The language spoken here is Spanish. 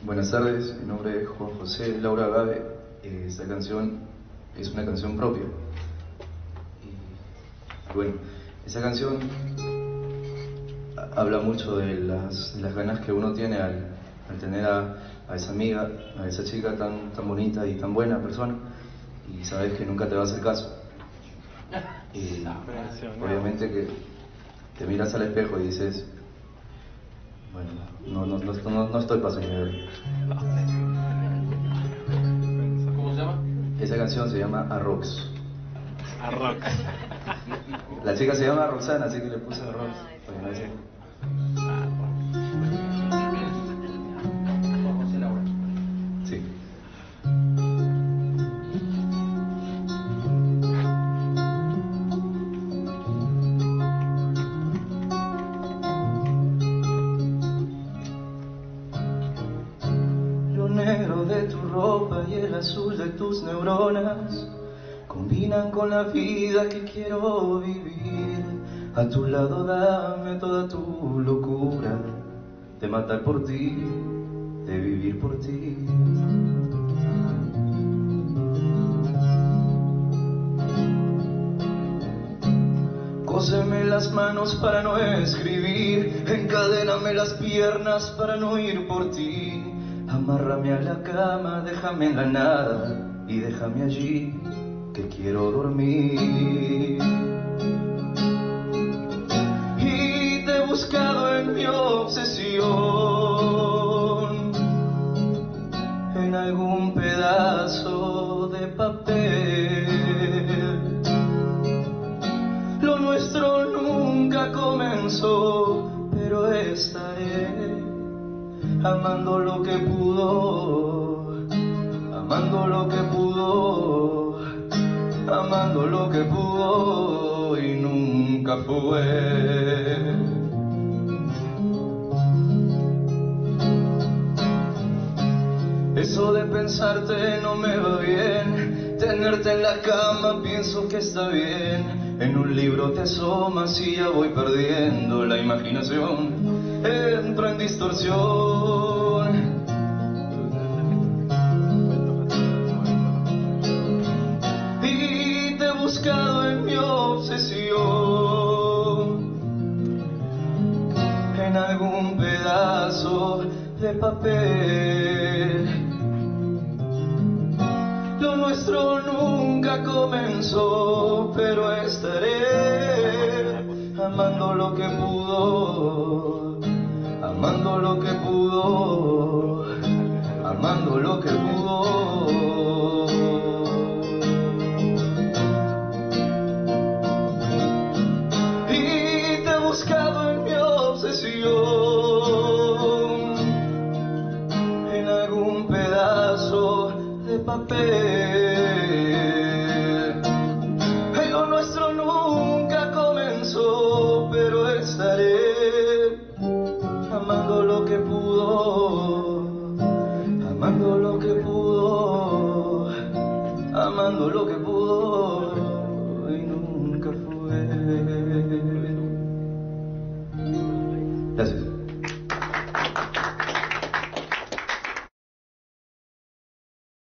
Buenas tardes, mi nombre es Juan José Laura Agave. Esta canción es una canción propia. Y bueno, esa canción habla mucho de las ganas que uno tiene al tener a esa amiga, a esa chica tan bonita y tan buena persona, y sabes que nunca te va a hacer caso. Y obviamente que te miras al espejo y dices, bueno, no estoy para su nivel. ¿Cómo se llama? Esa canción se llama Arrox. Arrox. La chica se llama Roxana, así que le puse Arrox. Para que no se... José Laura. Sí. Lo negro de tu ropa y el azul de tus neuronas combinan con la vida que quiero vivir. A tu lado dame toda tu locura de matar por ti, de vivir por ti. Cóseme las manos para no escribir, encadéname las piernas para no ir por ti. Amárrame a la cama, déjame en la nada y déjame allí, que quiero dormir. Y te he buscado en mi obsesión, en algún pedazo de papel. Lo nuestro nunca comenzó, pero estaré amando lo que pudo, amando lo que pudo, amando lo que pudo y nunca fue. Eso de pensarte no me va bien, tenerte en la cama pienso que está bien. En un libro te asomas y ya voy perdiendo la imaginación, entro en distorsión. Y te he buscado en mi obsesión, en algún pedazo de papel. Lo nuestro nunca comenzó, pero estaré amando lo que pudo, amando lo que pudo, amando lo que pudo. Y te he buscado en mi obsesión, en algún pedazo de papel. Lo nuestro nunca comenzó, pero estaré amando lo que pudo, amando lo que pudo, amando lo que pudo y nunca fue. Gracias.